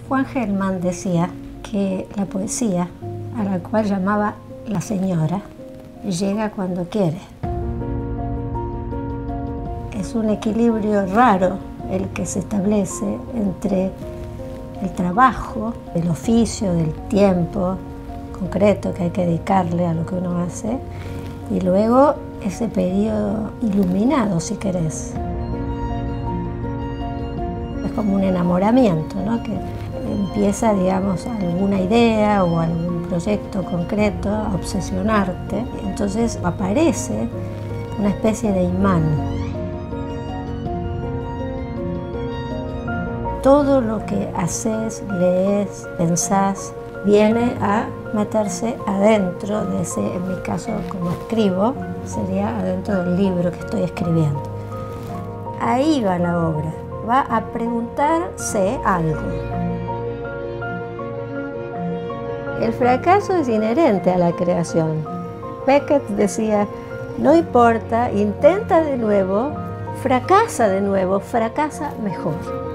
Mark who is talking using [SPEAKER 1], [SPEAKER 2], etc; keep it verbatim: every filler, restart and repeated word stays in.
[SPEAKER 1] Juan Gelman decía que la poesía, a la cual llamaba la señora, llega cuando quiere. Es un equilibrio raro el que se establece entre el trabajo, el oficio, del tiempo concreto que hay que dedicarle a lo que uno hace, y luego ese periodo iluminado, si querés. Es como un enamoramiento, ¿no? Que empieza, digamos, alguna idea o algún proyecto concreto a obsesionarte, entonces aparece una especie de imán. Todo lo que haces, lees, pensás, viene a meterse adentro de ese, en mi caso, como escribo, sería adentro del libro que estoy escribiendo. Ahí va la obra, va a preguntarse algo. El fracaso es inherente a la creación. Beckett decía, no importa, intenta de nuevo, fracasa de nuevo, fracasa mejor.